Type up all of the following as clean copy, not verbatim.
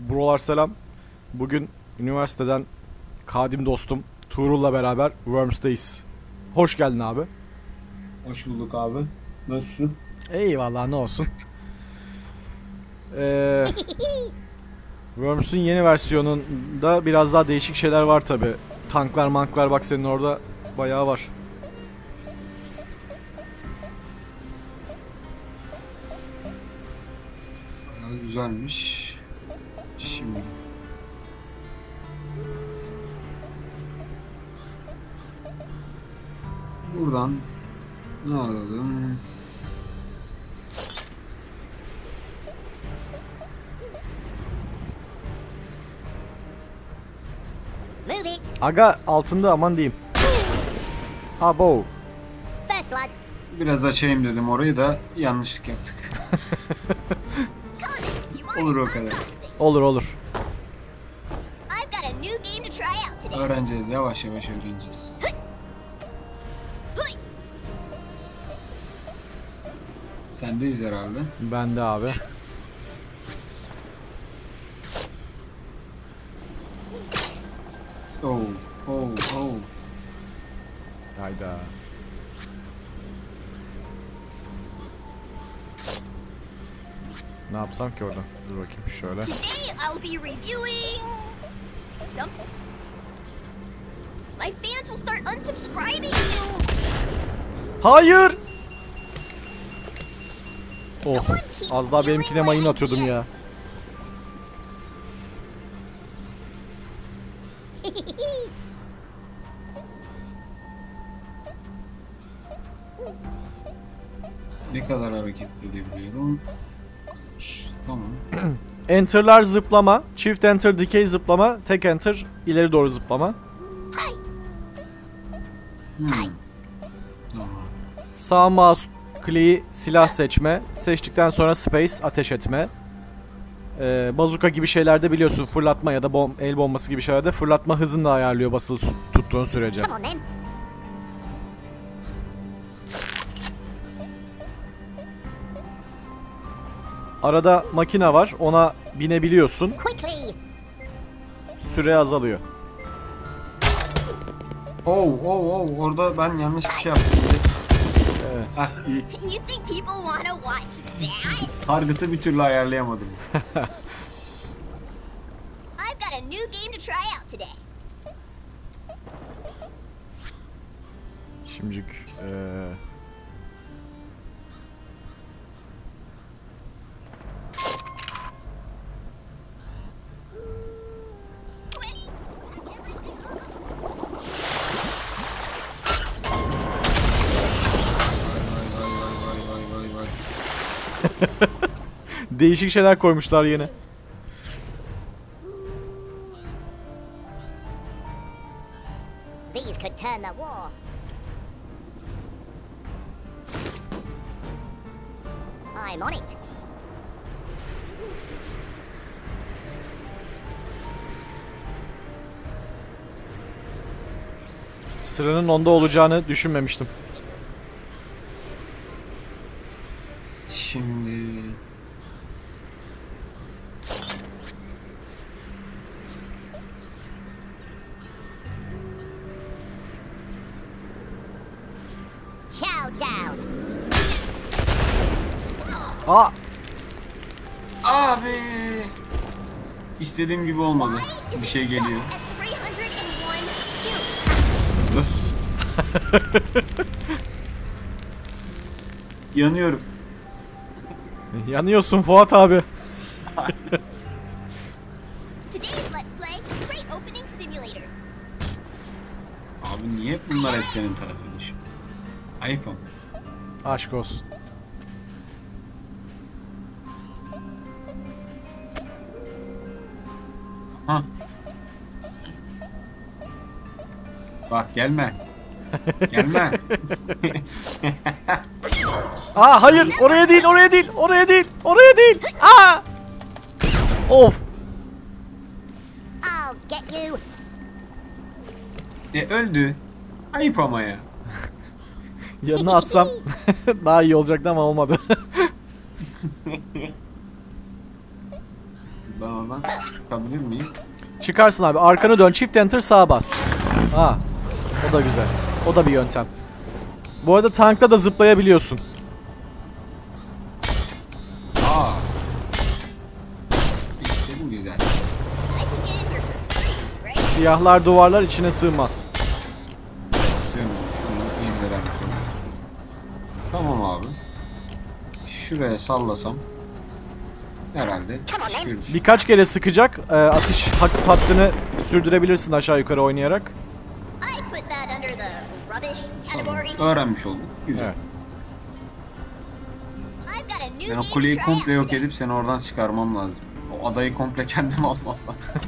Brolar selam. Bugün üniversiteden kadim dostum Tuğrul'la beraber Worms'teyiz. Hoş geldin abi. Hoş bulduk abi. Nasılsın? Eyvallah, ne olsun. Worms'ün yeni versiyonunda biraz daha değişik şeyler var tabi. Tanklar manklar, bak senin orada bayağı var. Güzelmiş. Şimdi. Buradan ne alalım? Aga altında, aman diyeyim. Abo. Biraz açayım dedim, orayı da yanlışlık yaptık. Olur o kadar. Olur olur. Öğreneceğiz, yavaş yavaş öğreneceğiz. Sendeyiz herhalde. Ben de abi. Oh, oh, oh. Hayda. Ne yapsam ki orada? Dur bakayım şöyle. Hayır! Oh, az daha benimkine mayın atıyordum ya. Ne kadar hareket edebiliyorum? Tamam. Enter'lar zıplama, çift enter dikey zıplama, tek enter ileri doğru zıplama. Tamam. Sağ mouse kliği silah seçme, seçtikten sonra space ateş etme. Bazuka gibi şeylerde biliyorsun, fırlatma ya da el bombası gibi şeylerde fırlatma hızını da ayarlıyor basılı tuttuğun sürece. Arada makine var, ona binebiliyorsun. Süre azalıyor. Oh, oh, oh. Orada ben yanlış bir şey yaptım. Evet. Ah, iyi. Target'ı bir türlü ayarlayamadım. Şimdilik değişik şeyler koymuşlar yine. These could turn the war. I'm on it. Sıranın onda olacağını düşünmemiştim. Şimdi... Chow down. Aa! Abi! İstediğim gibi olmadı. Bir şey geliyor. Yanıyorum. Yanıyorsun Fuat abi. Abi niye hep bunlar hep senin tarafıymış? Ayıp ama. Aşk olsun. Ha. Bak gelme. Gelme. Aa hayır, oraya değil, oraya değil, oraya değil, oraya değil. Aa! Of. I'll get you. Öldü. Ayıp ama ya. Yanına atsam daha iyi olacaktı ama olmadı. Ben oradan çıkabilir miyim? Çıkarsın abi. Arkanı dön. Shift enter sağa bas. Ha. O da güzel. O da bir yöntem. Bu arada tankta da zıplayabiliyorsun. Aa. İşte bu güzel. I can get in here for free, right? Siyahlar duvarlar içine sığmaz. Şunu iyi öğrenmiş oldum. Tamam abi. Şuraya sallasam herhalde yürür. Birkaç kere sıkacak. Atış hattını sürdürebilirsin aşağı yukarı oynayarak. I put that under the rubbish Tamam. category. Öğrenmiş olduk. Güzel. Evet. I've got a new Ben game o to kuleyi try komple out yok today. edip seni oradan çıkarmam lazım. O adayı komple kendim almam lazım.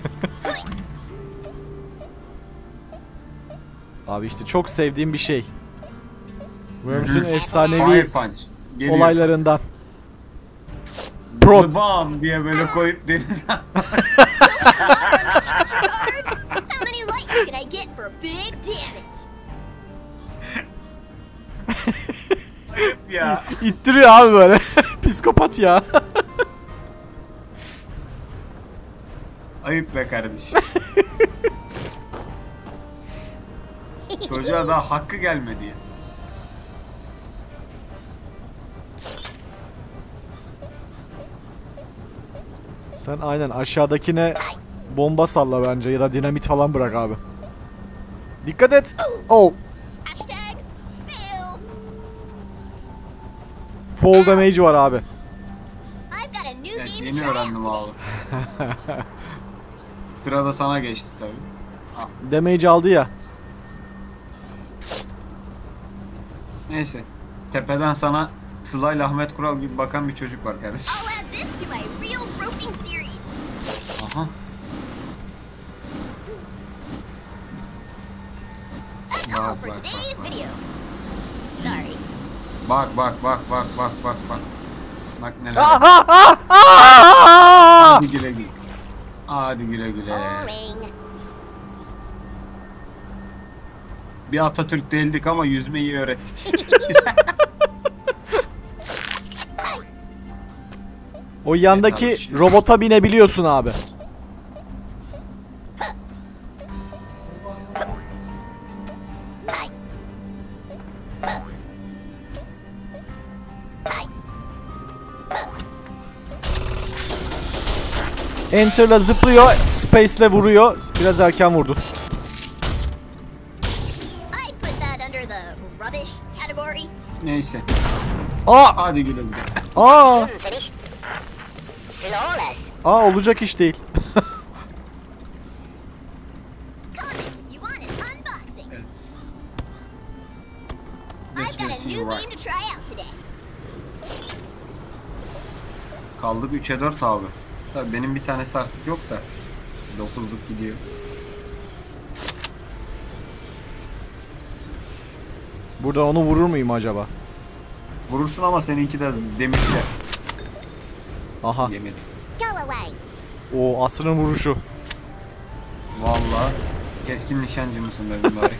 Abi işte çok sevdiğim bir şey. Worms'ün Fire efsanevi Punch. Geliyor. olaylarından. Prot. Bam diye böyle koyup denizden. How many likes can I get for big damage? ya. İttiriyor abi böyle. Psikopat ya. Ayıp be kardeşim. Çocuğa daha hakkı gelmedi ya. Sen aynen aşağıdakine bomba salla bence ya da dinamit falan bırak abi. Dikkat et. Oh. Hashtag fail. Fall damage var abi. I've got a new Evet, game to yeni try out öğrendim today. abi. Sırada sana geçti tabii. Damage aldı ya. Neyse. Tepeden sana Sıla'yla Ahmet Kural gibi bakan bir çocuk var kardeşim. I'll add this to my real roping series. Aha. That's all Bak, for bak, today's bak, bak. video. Sorry. Bak. Bak neler. Aa! Hadi güle güle. Hadi güle güle. Boring. Bir Atatürk değildik ama yüzmeyi öğrettik. O yandaki Evet abi, robota binebiliyorsun abi. Enter'la zıplıyor, Space'le vuruyor. Biraz erken vurdu. I put that under the rubbish category. Neyse. Aa! Hadi güle güle. Aa! Finished. Flawless. Aa olacak iş değil. Comment. You want an unboxing? Evet. I've This got will a see new you game right. to try out today. Kaldık 3'e 4 abi. Tabii benim bir tanesi artık yok da. 9'luk gidiyor. Burada onu vurur muyum acaba? Vurursun ama seninki de demirler. Aha. Yemedi. Go away. O asrın vuruşu. Vallahi keskin nişancı mısın dedim bari.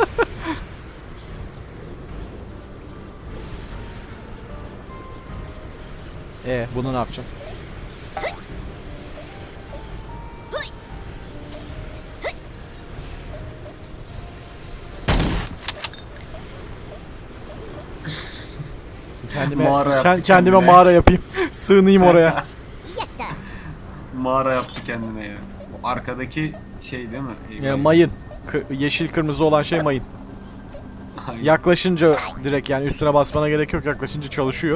Bunu ne yapacağım? Mağara yaptı Kendime kendine. mağara yapayım. Sığınayım oraya. Yes, sir. Mağara yaptı kendine ya. O arkadaki şey değil mi? Mayın. Yeşil kırmızı olan şey mayın. Aynen. Yaklaşınca direkt yani üstüne basmana gerek yok. Yaklaşınca çalışıyor.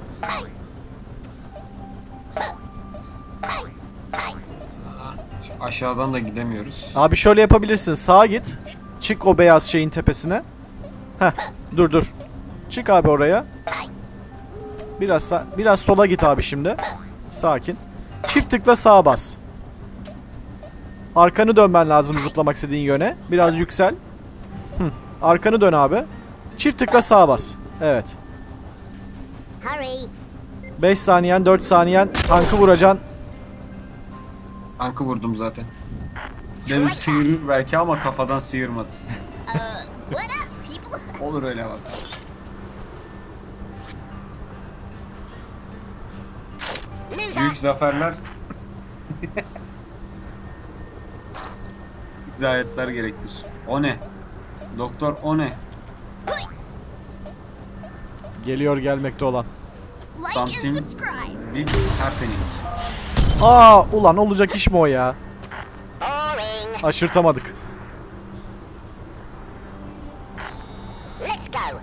Şu aşağıdan da gidemiyoruz. Abi şöyle yapabilirsin. Sağa git. Çık o beyaz şeyin tepesine. Heh. Dur. Çık abi oraya. Biraz sola git abi şimdi. Sakin. Çift tıkla sağa bas. Arkanı dönmen lazım zıplamak istediğin yöne. Biraz yüksel. Arkanı dön abi. Çift tıkla sağa bas. Evet. Hurry. 5 saniyen, 4 saniyen tankı vuracaksın. Tankı vurdum zaten. Dedim sıyırır belki ama kafadan sıyırmadı. What up, people? Olur öyle bak. News Büyük up. zaferler Hidayetler gerektir. O ne? Doktor o ne? Geliyor gelmekte olan. Like and Something subscribe. big happening. Ulan olacak iş mi o ya? Boring. Aşırtamadık. Let's go.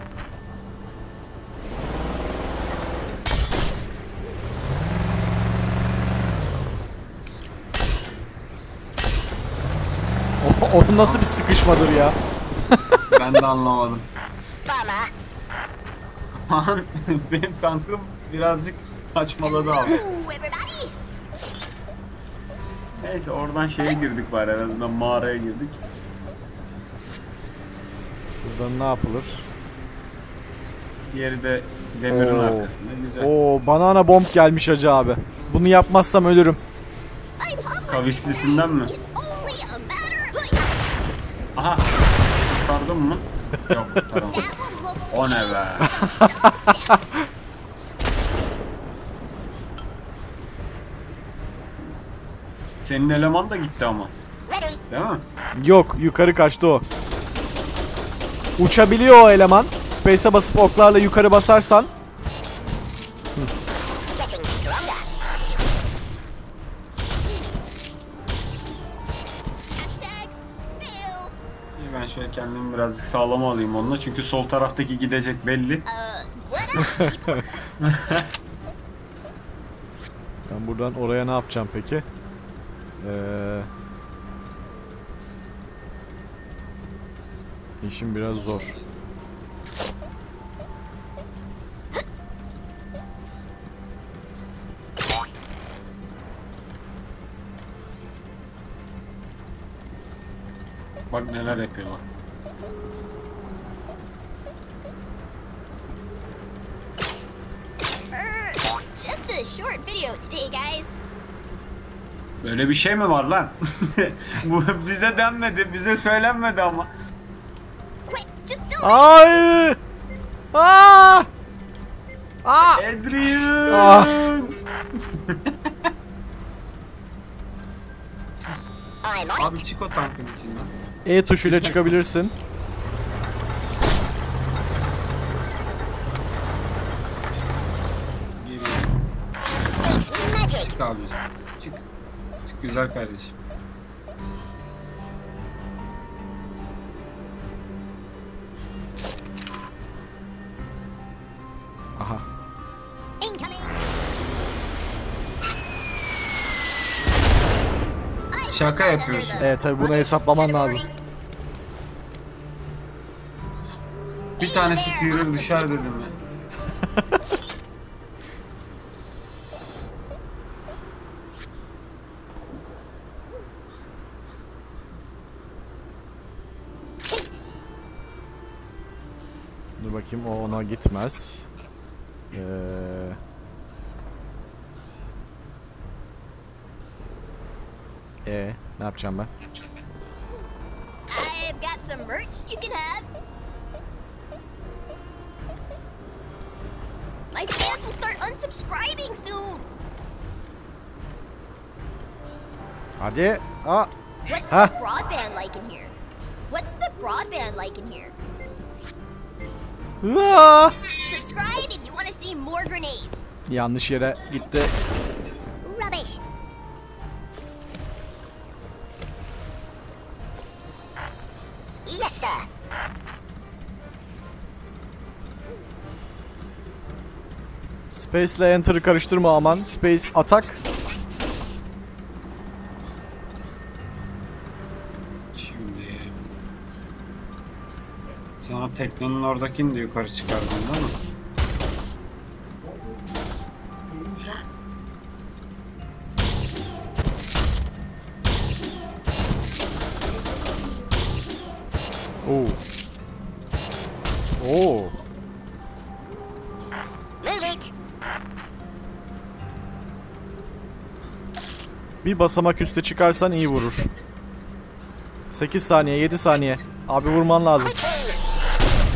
O nasıl bir sıkışmadır ya? Ben de anlamadım. Bummer. Aman benim tankım birazcık saçmaladı abi. Ooh, everybody. Neyse oradan şeye girdik bari, en azından mağaraya girdik. Buradan ne yapılır? Diğeri de demirin Oo. arkasında, güzel. Oo, banana bomb gelmiş hacı abi. Bunu yapmazsam ölürüm. I'm public. Kavislisinden mi? It's only a matter. Aha! Kurtardın mı? Yok kurtaramadım. That would look. O ne be? Senin eleman da gitti ama. Ready. Değil mi? Yok, yukarı kaçtı o. Uçabiliyor o eleman. Space'e basıp oklarla yukarı basarsan Getting stronger. Hashtag fail. İyi, ben şöyle kendimi birazcık sağlama alayım onunla, çünkü sol taraftaki gidecek belli. What up, people? ben buradan oraya ne yapacağım peki? İşim biraz zor. Bak neler yapıyorlar. Just a short video today, guys. Böyle bir şey mi var lan? Bu bize denmedi, bize söylenmedi ama. Quick, just build it. Ay! Aa! Aa! Adrian! Ah. I'm on Abi it. çık o tankın içinden. E tuşuyla çıkabilirsin. Geliyor. It's magic. Çık abiciğim. Çık. Çık güzel kardeşim. Aha. Incoming. I Şaka put that yapıyorsun. under the Evet tabi bunu rubbish hesaplaman category. lazım. Bir tanesi sıyırır düşer dedim ya. Dur bakayım o ona gitmez. Ne yapacağım ben? I've got some merch you can have. My fans will start unsubscribing soon. Hadi. Aa. What's Huh? the broadband like in here? What's the broadband like in here? Aa! Subscribe if you want to see more grenades. Yanlış yere gitti. Rubbish. Yes, sir. Space ile Enter'ı karıştırma aman. Space atak. Şimdi sana teknenin oradakini de yukarı çıkardın değil mi? Oo. Oo. Move it. Bir basamak üste çıkarsan iyi vurur. 8 saniye, 7 saniye. Abi vurman lazım. Quickly.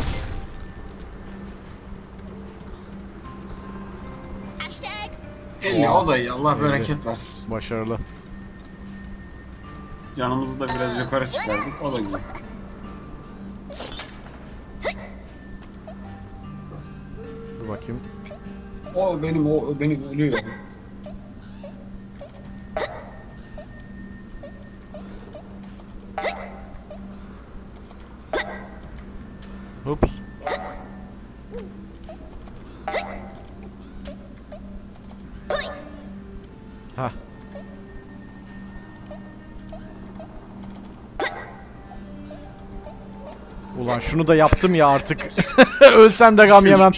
Hashtag. İyi o da iyi. Allah bereket versin. Başarılı. Canımızı da biraz yukarı çıkardık. O da güzel. Dur bakayım. O benim ölüyor. Ups. Hah. Ulan şunu da yaptım ya artık. Ölsem de gam yemem.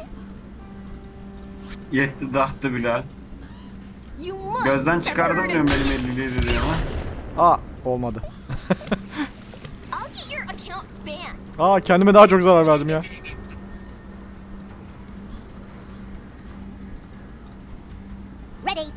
Yetti dağıttı Bilal. You must Gözden çıkardım convert diyorum him. benim 50'liği dedi ama. Aa olmadı. I'll get your account banned. Aa kendime daha çok zarar verdim ya. Ready.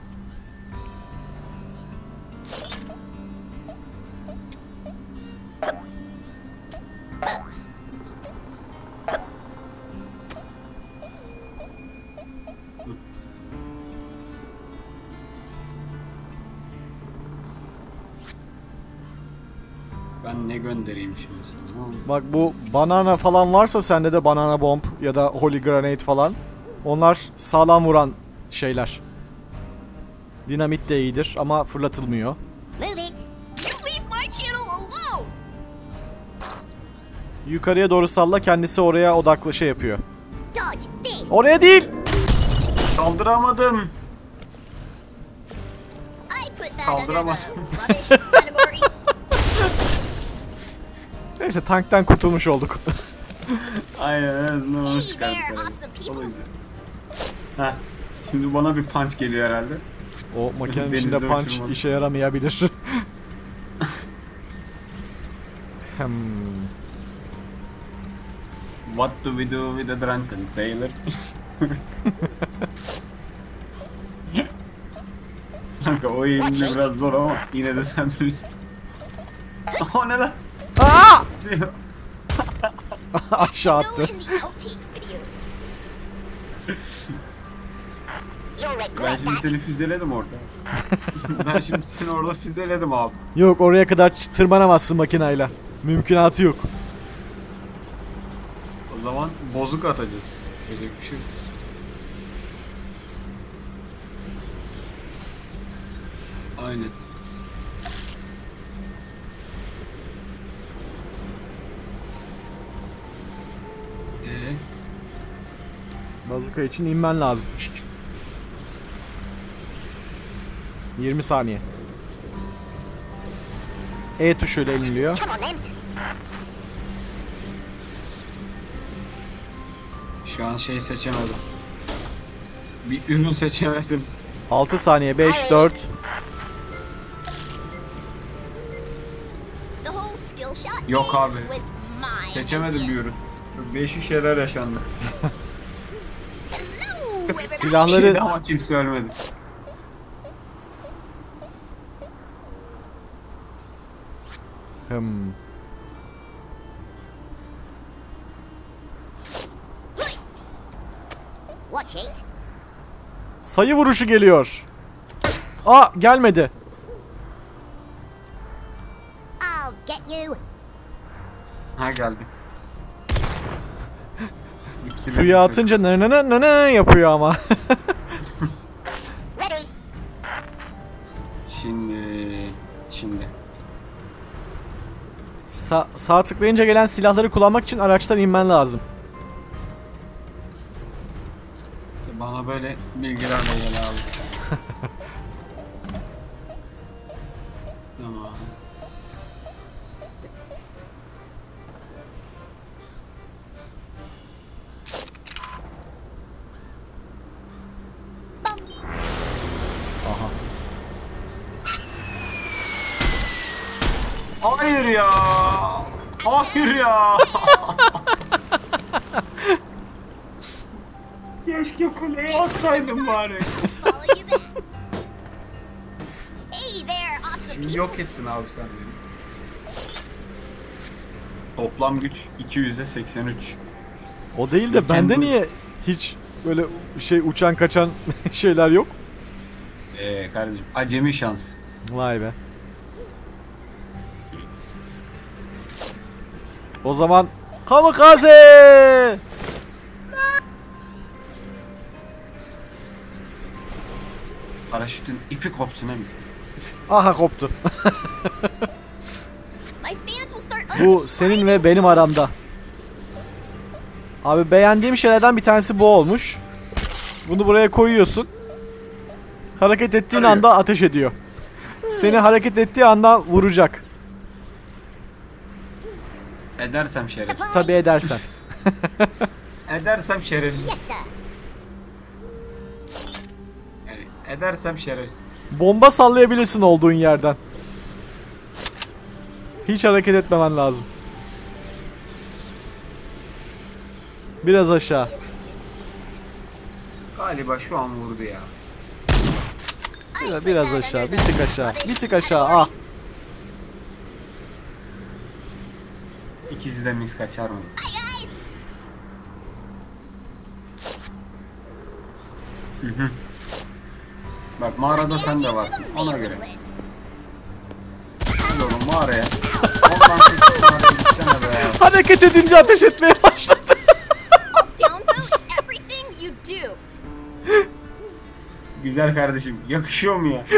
Ben ne göndereyim şimdi sana? Bak bu banana falan varsa sende de banana bomb ya da holy grenade falan. Onlar sağlam vuran şeyler. Dinamit de iyidir ama fırlatılmıyor. Move it. You leave my channel alone. Yukarıya doğru salla, kendisi oraya odaklı şey yapıyor. Dodge this. Oraya değil. Kaldıramadım. I put that under the Kaldıramaz. rubbish category. Neyse tanktan kurtulmuş olduk. Aynen en azından onu Hey çıkardık. there, herhalde. awesome O da people. güzel. Heh. Şimdi bana bir punch geliyor herhalde. O makinenin Denize içinde punch uçurmadı. işe yaramayabilir. What do we do with a drunken sailor? Kanka o eğimde biraz zor ama yine de sen bilirsin. O ne lan? Aa! Aşağı Go attı. in the outtakes video. You'll Ben regret şimdi that. seni füzeledim orada. Ben şimdi seni orada füzeledim abi. Yok oraya kadar tırmanamazsın makinayla. Mümkünatı yok. O zaman bozuk atacağız. Yapacak bir şey yok. Aynen. Bazuka için inmen lazım. 20 saniye. E tuşuyla iniliyor. Come on then. Şu an şey seçemedim. Bir ürün seçemedim. 6 saniye. 5, 4. The whole skill shot Yok thing abi. was my Seçemedim idea. bir ürün. Değişik şeyler yaşandı. Hello, everybody. Silahları Şeydi ama kimse ölmedi. Watch it. Sayı vuruşu geliyor. Aa gelmedi. I'll get you. Ha geldi. Suya atınca ne yapıyor ama. Ready. Şimdi. Sağ tıklayınca gelen silahları kullanmak için araçtan inmen lazım. Bana böyle bilgilerle gel abi. Tamam. Aha. Hayır ya. Hayır ya. Keşke kuleye atsaydım bari. Follow you back. Hey there, awesome Şimdi people. yok ettin abi sen beni. Toplam güç 200'e 83. O değil de bende niye hiç böyle şey uçan kaçan şeyler yok? Kardeşim acemi şans. Vay be. O zaman kamikaze! Paraşütün ipi kopsun hem. Aha koptu. My fans will start Bu senin ve benim aramda. Abi beğendiğim şeylerden bir tanesi bu olmuş. Bunu buraya koyuyorsun. Hareket ettiğin anda ateş ediyor. Seni hareket ettiği anda vuracak. Edersem şeref. Supplies. Tabi edersen. Edersem şerefsiz. Yes, sir. Yani edersem şerefsiz. Bomba sallayabilirsin olduğun yerden. Hiç hareket etmemen lazım. Biraz aşağı. Galiba şu an vurdu ya. Biraz aşağı. Bir tık aşağı. Bir tık aşağı. Ah. İkisi de mis kaçar mı? Hı hı. Bak mağarada sen de varsın ona göre. Hadi oğlum mağaraya. Ondan seçip mağaraya gitsene be. Hareket edince ateş etmeye başladı. downvote everything you do. Güzel kardeşim yakışıyor mu ya?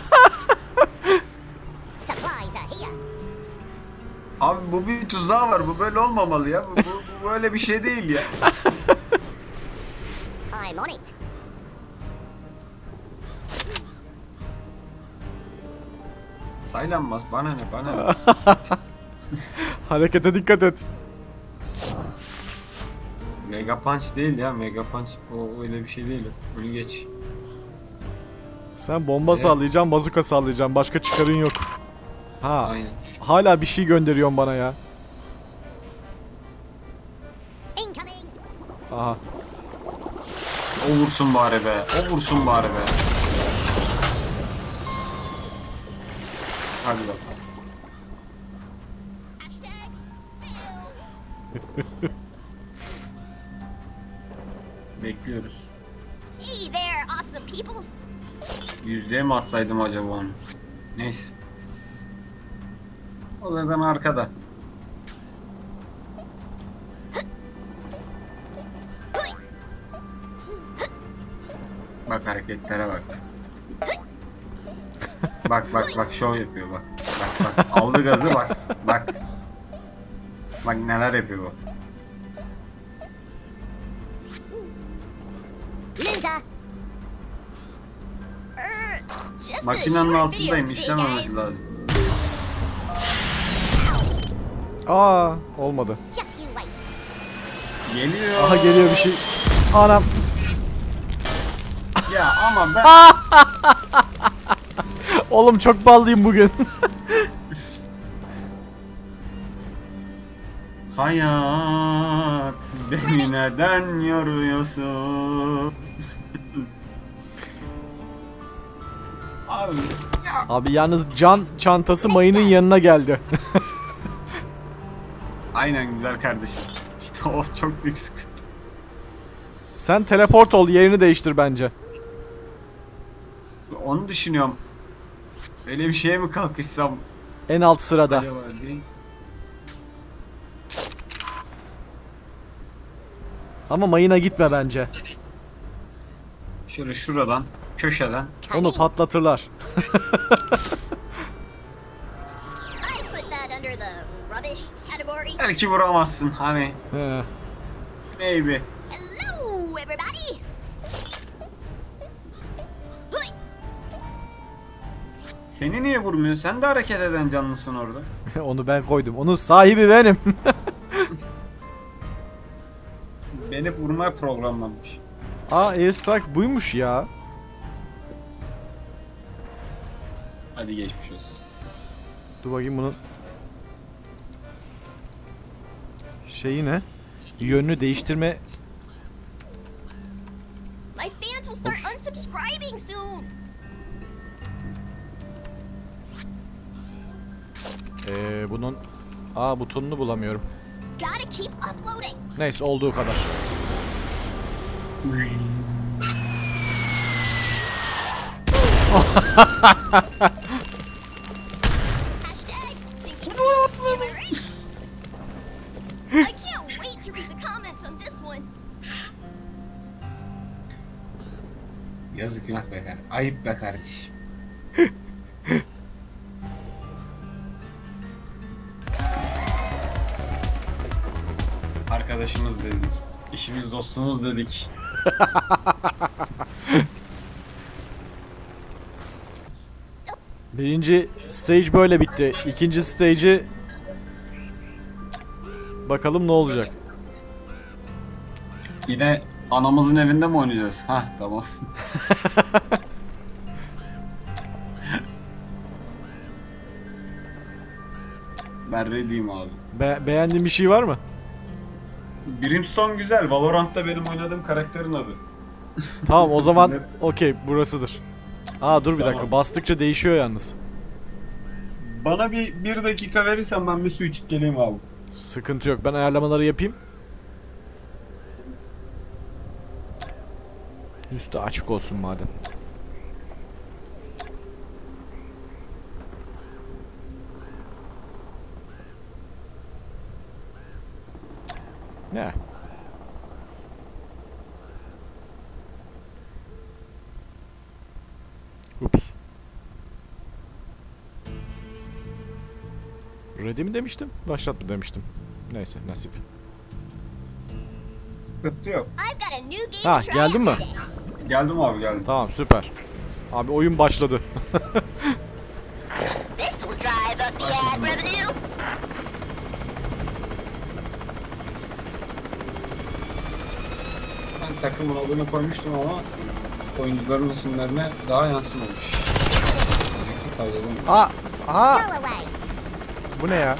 Supplies are here. Abi bu bir tuzağı var, bu böyle olmamalı ya. Bu böyle bir şey değil ya. I'm on it. Saylanmaz, bana ne, bana ne. Harekete dikkat et. Mega Punch değil ya, Mega Punch o öyle bir şey değil. Bunu geç. Sen bomba sallayacaksın, bazuka sallayacaksın. Başka çıkarın yok. Ha. Aynen. Hala bir şey gönderiyorsun bana ya. Incoming. Aha. O vursun bari be, o vursun bari be. Hadi bakalım. Hashtag Bekliyoruz. Hey there, awesome peoples. Yüzdeye mi atsaydım acaba onu? Neyse. O zaten arkada. Bak hareketlere bak. Bak şov yapıyor bak. Bak aldı gazı bak. Bak neler yapıyor bak. Loser. Just a Makinenin short video altındayım, today, işlememesi guys. lazım. Aa, olmadı. Just you wait. Geliyor. Aha geliyor bir şey. Anam. Ya ama ben... Oğlum çok ballıyım bugün. Hayat beni neden yoruyorsun? Abi ya. Abi yalnız can çantası mayının yanına geldi. Aynen güzel kardeşim. İşte o çok büyük sıkıntı. Sen teleport ol, yerini değiştir bence. Onu düşünüyorum. Öyle bir şeye mi kalkışsam En alt sırada. acaba değil? Ama mayına gitme bence. Şöyle şuradan, köşeden. Onu patlatırlar. I put that under the rubbish category. Belki vuramazsın hani. He. Maybe. Hello, everybody. Hey, Seni niye vurmuyor? Sen de hareket eden canlısın orada. Onu ben koydum. Onun sahibi benim. Beni vurmaya programlanmış. Aa, airstrike buymuş ya. Hadi geçmiş olsun. Dur bakayım bunun şeyi ne? Yönünü değiştirme. my fans will start Oops. unsubscribing soon. Bunun butonunu bulamıyorum. Gotta keep uploading. Neyse olduğu kadar. Hashtag thinking. Am I right? I can't wait to read the comments on this one. Yazık günah be kardeşim. Ayıp be kardeşim. Arkadaşımız dedik. İşimiz dostumuz dedik. Birinci stage böyle bitti. İkinci stage'i bakalım ne olacak. Yine anamızın evinde mi oynayacağız? Hah tamam. Ben ready'yim abi. Beğendiğin bir şey var mı? Brimstone güzel. Valorant'ta benim oynadığım karakterin adı. Tamam o zaman okey burasıdır. Aa dur bir Tamam. dakika, bastıkça değişiyor yalnız. Bana bir dakika verirsen ben bir su içip geleyim abi. Sıkıntı yok, ben ayarlamaları yapayım. Üstü açık olsun madem. Ne? Ups. Ready mi demiştim? Başlat mı demiştim? Neyse nasip. Sıkıntı yok. I've got a new game Ha, to try geldin mi? out today. Geldim abi geldim. Tamam süper. Abi oyun başladı. This will drive up the ad revenue. Ben takımın adını koymuştum ama oyuncuların isimlerine daha yansımamış. Kaydedelim. Aa! Go Aa! away. Bu ne ya?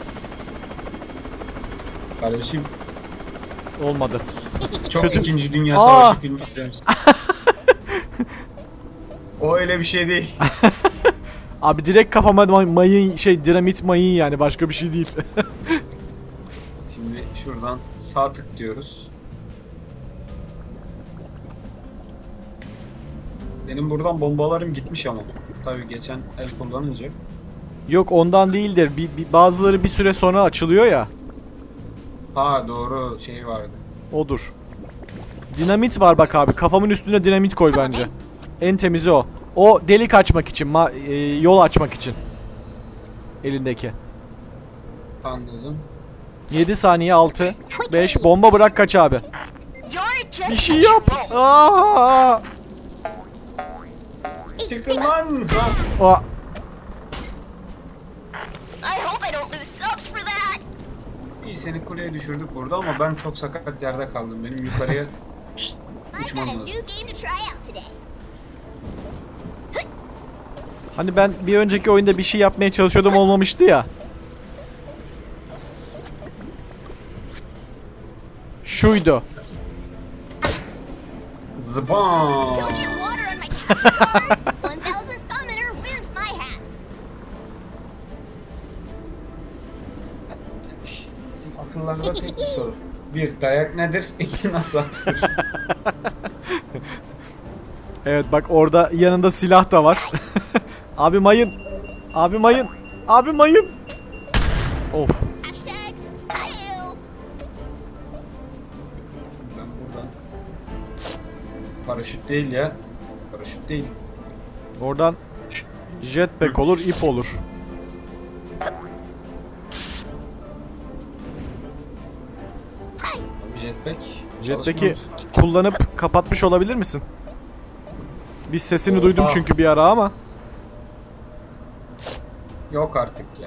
Kardeşim Olmadı. çok Kötü- 2. Dünya Aa! Savaşı filmi izlemişsin. O öyle bir şey değil. Abi direkt kafama mayın dinamit mayın yani, başka bir şey değil. Şimdi şuradan sağ tık diyoruz. Benim buradan bombalarım gitmiş ama. Tabii geçen el kullanınca. Yok ondan değildir. Bazıları bir süre sonra açılıyor ya. Ha doğru şey vardı. Odur. Dinamit var bak abi. Kafamın üstüne dinamit koy bence. En temizi o. O delik açmak için, yol açmak için. Elindeki. Anladım. 7 saniye 6 5 bomba bırak kaç abi. You're just Bir şey yap. Aa! Çıkın lan! Aa! I hope I don't lose subs for that. İyi seni kuleye düşürdük burada ama ben çok sakat yerde kaldım. Benim yukarıya I've uçmam got a lazım. new game to try out today. Hani ben bir önceki oyunda bir şey yapmaya çalışıyordum, olmamıştı ya. Şuydu. Zıbam! Don't get water on my capture card. 1000th commenter wins my hat. Akıllarda tek bir soru. Bir, dayak nedir? İki, nasıl atılır? Evet bak orada yanında silah da var. Abi mayın. Abi mayın. Abi mayın. Of. Hashtag fail. Ben buradan... Paraşüt değil ya. Paraşüt değil. Oradan jetpack olur, ip olur. Jetpack. Jetpack'i çalışmaz. kullanıp kapatmış olabilir misin? Bir sesini duydum Oha. çünkü bir ara ama. Yok artık ya.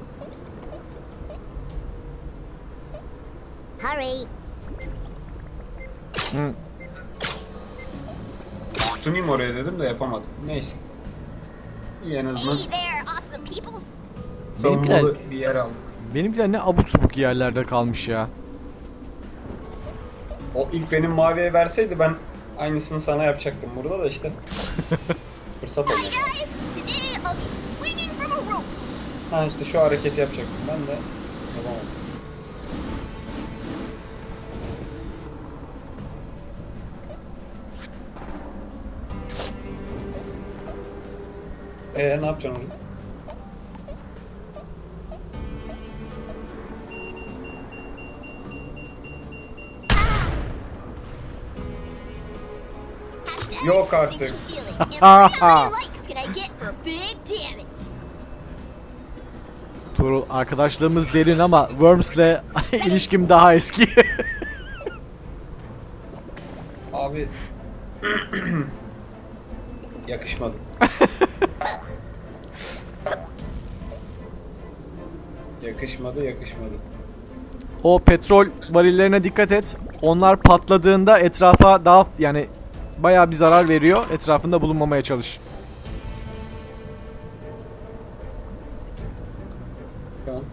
Hurry. Hı. Tutunayım oraya dedim de yapamadım. Neyse. İyi en azından Hey there, awesome peoples. savunmalı bir yer aldım. Benimkiler ne abuk subuk yerlerde kalmış ya. O ilk benim maviye verseydi ben aynısını sana yapacaktım burada da işte. Fırsat Hi olmadı. guys, today I'll be swinging from a rope. Ha işte şu hareketi yapacaktım ben de yapamadım. Ne yapacaksın onu? Yok artık. Tuğrul, arkadaşlığımız derin ama Worms'le ilişkim daha eski. Abi yakışmadı. yakışmadı. O petrol varillerine dikkat et. Onlar patladığında etrafa daha yani bayağı bir zarar veriyor. Etrafında bulunmamaya çalış. Tamam.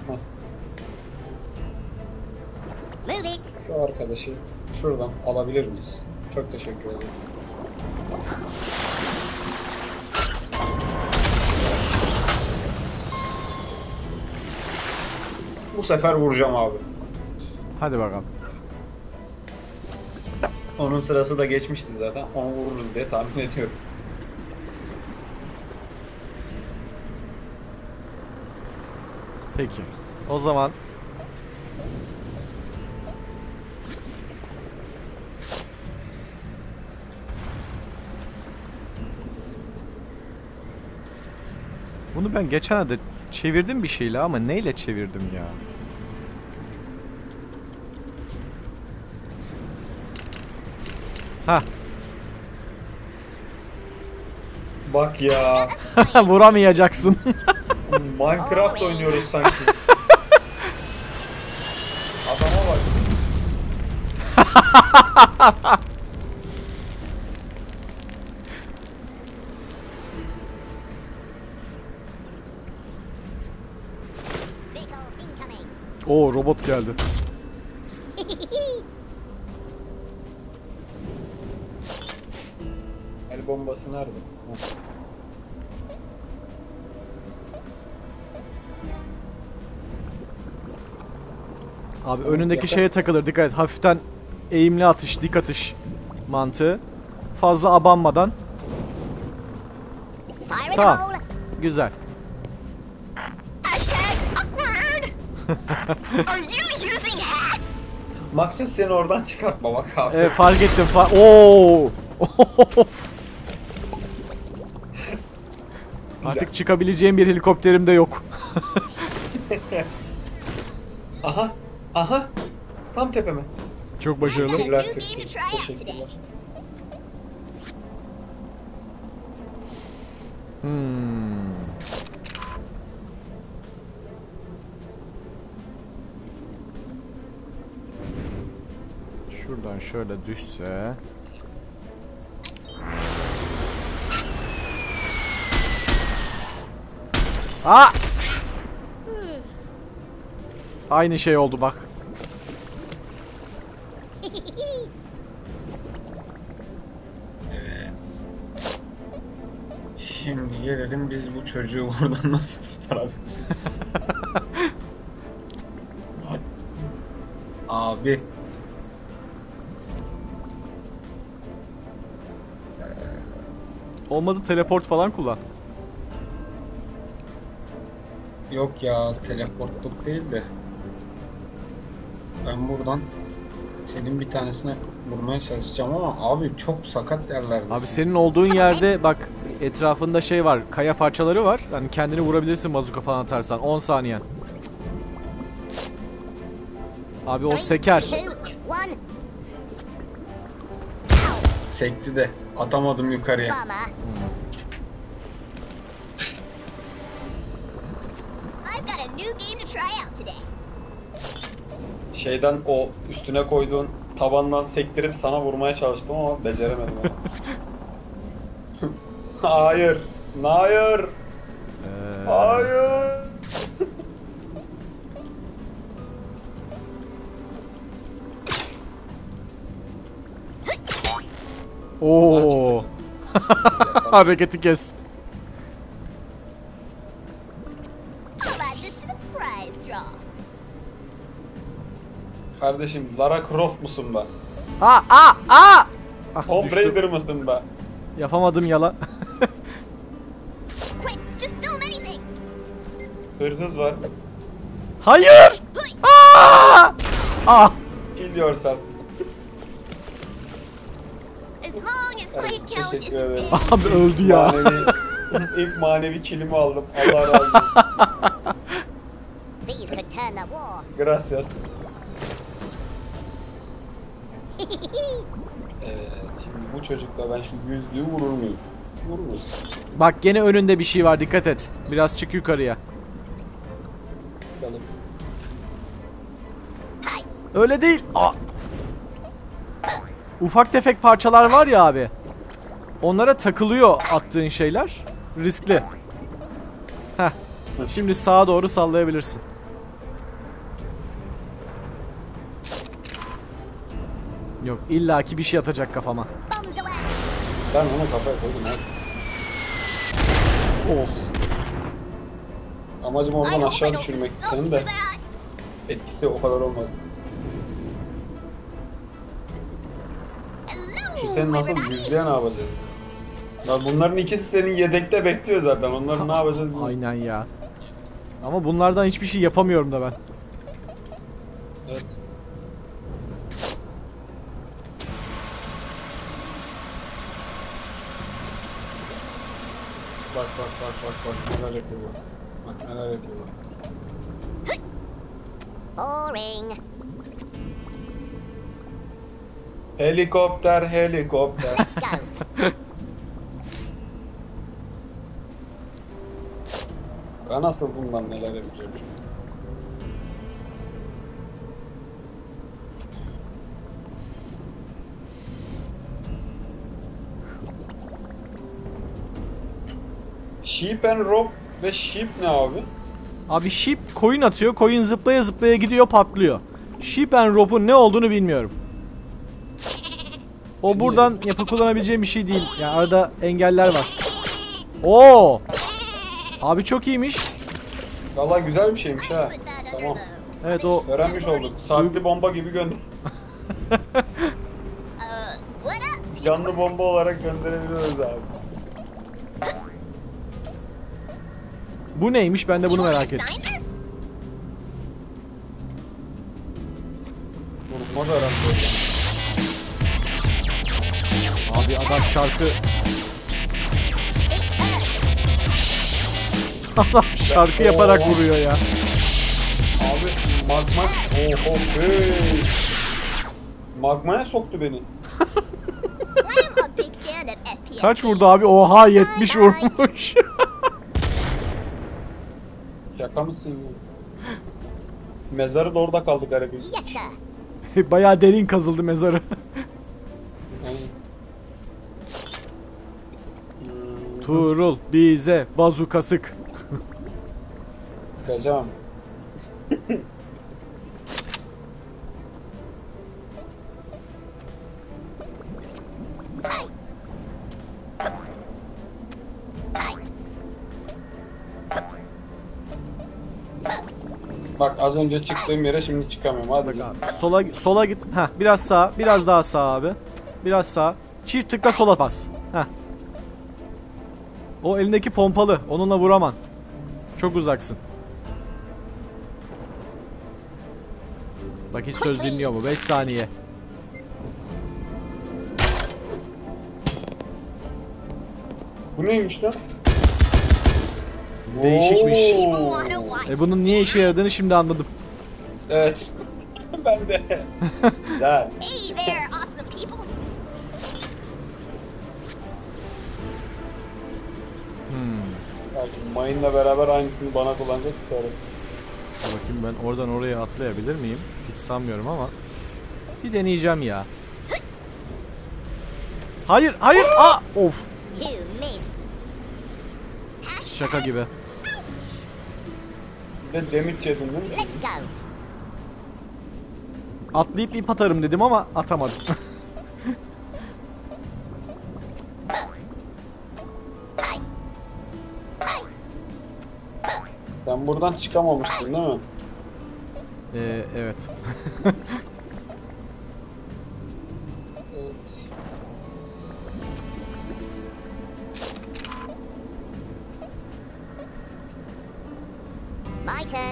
Move it. Şu arkadaşı şuradan alabilir miyiz? Çok teşekkür ederim. Bu sefer vuracağım abi. Hadi bakalım. Onun sırası da geçmişti zaten. Onu vururuz diye tahmin ediyorum. Peki. O zaman bunu ben geçen de çevirdim bir şeyle ama neyle çevirdim ya? Ha, Bak ya. vuramayacaksın. Minecraft oynuyoruz sanki. Adama bak. Vehicle incoming. Oo, robot geldi. El bombası nerede? Heh. Abi önündeki şeye takılır, dikkat et. Hafiften eğimli atış, dik atış mantığı. Fazla abanmadan. Fire in the Tamam. hole. Güzel. Hashtag awkward. Are you using hacks? Maksat seni oradan çıkartma bak abi. Evet, fark ettim. Oo. Artık çıkabileceğim bir helikopterim de yok. Aha. Tam tepeme. Çok başarılı. Teşekkürler Türkiye. Teşekkürler. Şuradan şöyle düşse. Aa! Aynı şey oldu bak. Evet. Şimdi gelelim biz bu çocuğu buradan nasıl kurtarabiliriz? Abi. Olmadı teleport falan kullan. Yok ya teleportluk değil de. Ben buradan senin bir tanesine vurmaya çalışacağım ama abi çok sakat yerlerdesin. Abi senin olduğun yerde bak etrafında şey var, kaya parçaları var. Hani kendini vurabilirsin bazuka falan atarsan 10 saniye. Abi o seker. 2, 1. Sekti de atamadım yukarıya. Bomber. I've got a new game to try out today. Şeyden o üstüne koyduğun tabandan sektirip sana vurmaya çalıştım ama beceremedim onu. Hayır. Hayır. Hayır. Oo. Hareketi kes. I'll add this to the prize draw. Kardeşim Lara Croft musun be? Ah, Tomb düştüm. Raider mısın be? Yapamadım yala. Quick, Hırhız var. Hayır! Aa! Ah! Kill yourself. As long as Evet, clay count teşekkür isn't ederim. big. Abi öldü ya. İlk manevi killimi aldım. Allah razı olsun. These could turn the war. Gracias. Evet, şimdi bu çocukla ben şu yüzlüğü vurur muyum? Vururuz. Bak gene önünde bir şey var, dikkat et. Biraz çık yukarıya. Bakalım. Öyle değil. Aa! Ufak tefek parçalar var ya abi. Onlara takılıyor attığın şeyler. Riskli. Heh. Şimdi sağa doğru sallayabilirsin. Yok, illaki bir şey atacak kafama. Bombs away. Ben onu kafaya koydum abi. Of. Amacım I oradan hope I aşağı don't düşürmek lose subs senin for de that. etkisi o kadar olmadı. Şu Hello, senin nasıl everybody. yüzlüğe ne yapacağız? Ya bunların ikisi senin yedekte bekliyor zaten. Onları ne yapacağız bilmiyorum. Aynen ya. Ama bunlardan hiçbir şey yapamıyorum da ben. Evet. Bak neler yapıyor bu. Bak neler yapıyor bu. Boring. Helikopter helikopter. Let's go. Ben nasıl bundan neler yapacağım? Sheep and rope ve sheep ne abi? Abi sheep koyun atıyor. Koyun zıplaya zıplaya gidiyor, patlıyor. Sheep and rope'un ne olduğunu bilmiyorum. O buradan kullanabileceğim bir şey değil. Yani arada engeller var. Oo! Abi çok iyiymiş. Vallahi güzel bir şeymiş ha. Put that under Tamam. the Evet, o Öğrenmiş olduk. Saatli bomba gibi gönder. what up? Canlı bomba olarak gönderebiliyoruz abi. bu neymiş? Ben de bunu You wanna merak ettim. sign this? Vurulmaz herhalde. Abi adam şarkı adam şarkı yaparak vuruyor ya. Abi magma... Oho hey. Magmaya soktu beni. I'm a big fan of FPS. Kaç vurdu abi? Oha 70 vurmuş. Şaka mısın ya? Mezarı da orada kaldı garibimiz. Yes, sir. Bayağı derin kazıldı mezarı. Tuğrul bize bazuka sık. Sıkacağım. Bak az önce çıktığım yere şimdi çıkamıyorum. Hadi. Bak abi, sola git. Heh, biraz sağa, biraz daha sağa abi. Biraz sağ. Çift tıkla sola bas. Heh. O elindeki pompalı. Onunla vuramam. Çok uzaksın. Bak hiç söz dinliyor mu? 5 saniye. Bu neymiş lan? Değişikmiş. Oo. Wanna watch? Bunun niye işe yaradığını şimdi anladım. Evet. Ben de. Güzel. Hey there, awesome people. Belki mayınla beraber aynısını bana kullanacak sonra. Bakayım ben oradan oraya atlayabilir miyim? Hiç sanmıyorum ama. Bir deneyeceğim ya. Hayır, hayır. Aa, of. You missed. Şaka gibi. Bir de damage yedin değil mi? Let's go. Atlayıp ip atarım dedim ama atamadım. Sen buradan çıkamamıştın değil mi? Evet. Evet. My turn.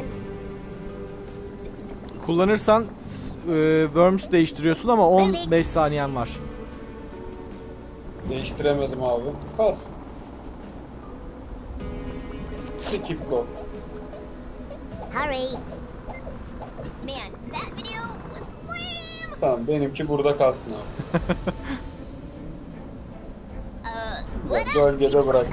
Kullanırsan Worms değiştiriyorsun ama 15 saniyen var. Değiştiremedim abi. Kalsın. Skip go. Hurry. Man, that video was lame. Tamam benimki burada kalsın abi. What else? Gölgede bırak.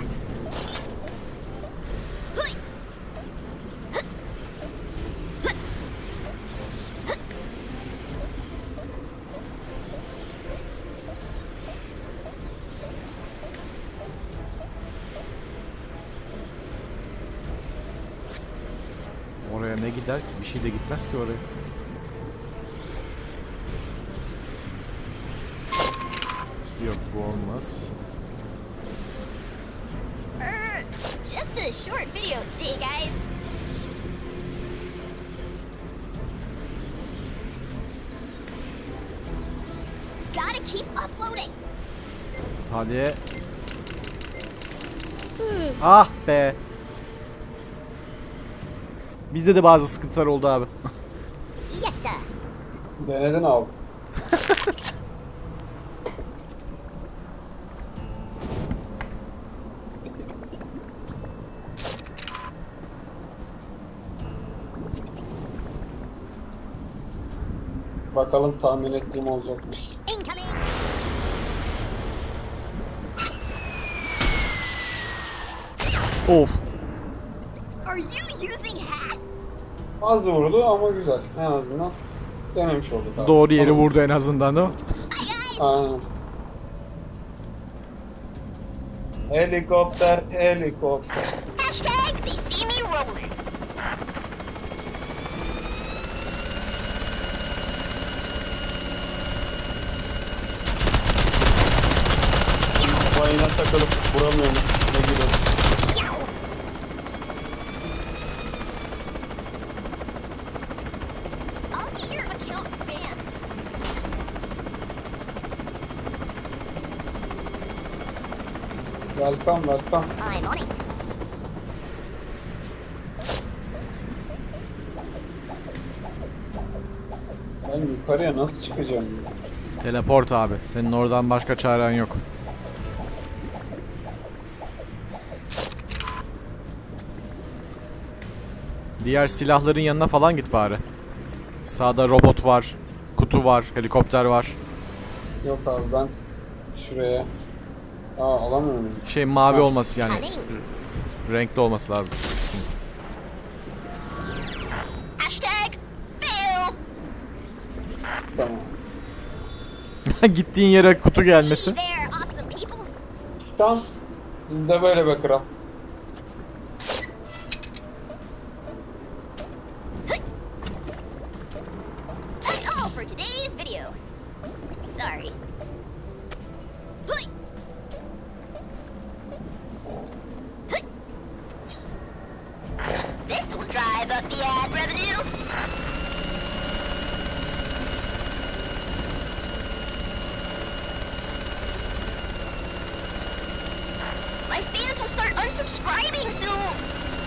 Oraya ne gider ki? Bir şey de gitmez ki oraya. Yok bu olmaz. Just a short video today, guys. Gotta keep uploading. Hadi. Ah be. Bizde de bazı sıkıntılar oldu abi. Yes, sir. Denedin abi. Bakalım tahmin ettiğim olacak mı? Incoming. Of. Are you using hacks? Az vurdu ama güzel. En azından denemiş olduk abi. Doğru yeri Tamam. vurdu en azından o. Hi, guys. Aynen. Helikopter, helikopter. Hashtag they see me rolling. Bayına takılıp vuramıyorum. Ne gibi? I'll get your account banned. Welcome, welcome. I'm on it. Ben yukarıya nasıl çıkacağım? Teleport abi. Senin oradan başka çaren yok. Diğer silahların yanına falan git bari. Sağda robot var, kutu var, helikopter var. Yok abi ben şuraya. Alamıyorum. Şey mavi Ha. olması yani. Coming. Renkli olması lazım. Hashtag fail. Tamam. Gittiğin yere kutu gelmesi. Hey there, awesome peoples. Şans. Bizde böyle be kral. That's all for today's video. Sorry. Hey. Hey. This will drive up the ad revenue. My fans will start unsubscribing soon.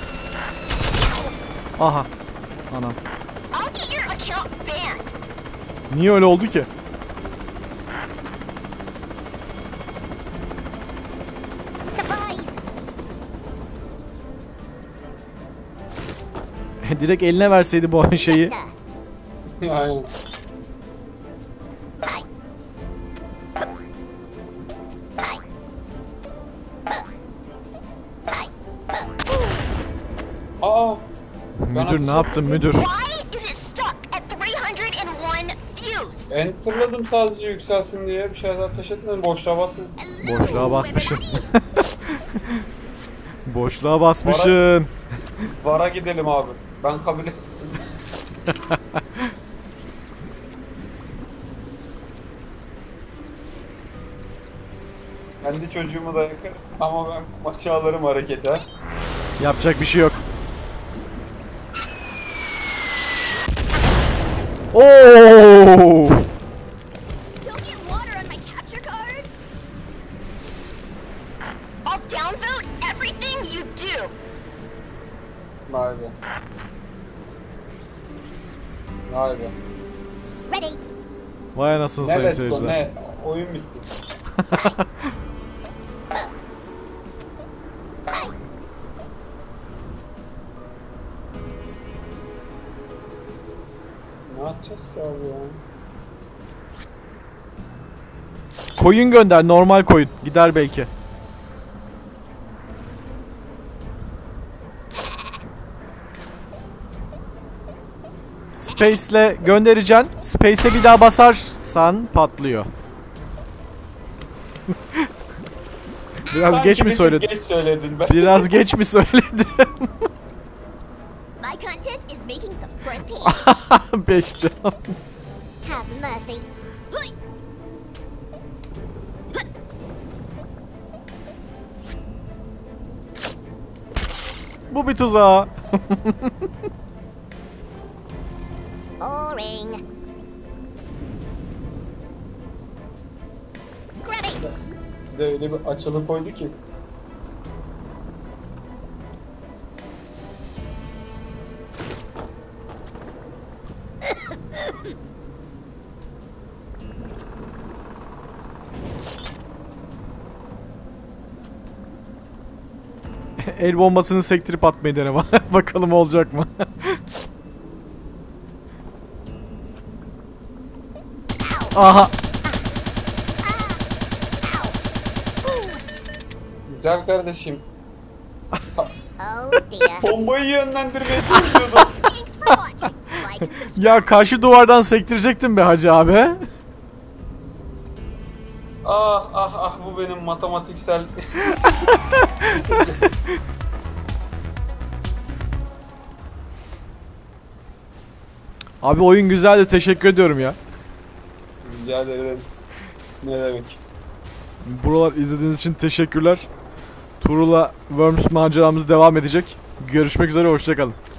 Aha. Anam. I'll get your account banned. Niye öyle oldu ki? Supplies. Direkt eline verseydi bu şeyi. Yes, sir. Aynen. Hi. Hi. Hi. Aa. Müdür ne yaptın müdür? Why is it stuck at 301 views? Enter'ladım sadece yükselsin diye bir şeyler ateş etmedim. Boşluğa basmadım. Hello, Boşluğa basmışsın. everybody. Boşluğa basmışsın. Vara gidelim abi. Ben kabul ettim. Kendi çocuğumu da yakarım ama ben maçı alırım harekete. Yapacak bir şey yok. Oo! Don't get water on my capture card. I'll downvote everything you do. Vay be. Vay be. Ready. Vay anasını Ne sayın let's go, seyirciler. ne? Oyun bitti. Ne yapacağız ki abi ya? Koyun gönder, normal koyun. Gider belki. Space'le göndereceksin. Space'e bir daha basarsan patlıyor. Biraz Sanki geç mi bir tık söyledim? Geç söyledin ben. Biraz geç mi söyledim? My content is making the front page. 5 can. Have mercy. Hey! Bu bir tuzağı. Boring. Grab it. Bir de öyle bir açılı koydu ki. El bombasını sektirip atmayı dene. Bakalım olacak mı? Aha. Güzel kardeşim. Oh dear. Bombayı yönlendirmeye çalışıyordum. Thanks for watching. Like and subscribe. Ya karşı duvardan sektirecektim be hacı abi. Ah ah ah, bu benim matematiksel... Abi oyun güzeldi, teşekkür ediyorum ya. Rica ederim. Ne demek? Buralar izlediğiniz için teşekkürler. Tuğrul'la Worms maceramız devam edecek. Görüşmek üzere, hoşça kalın.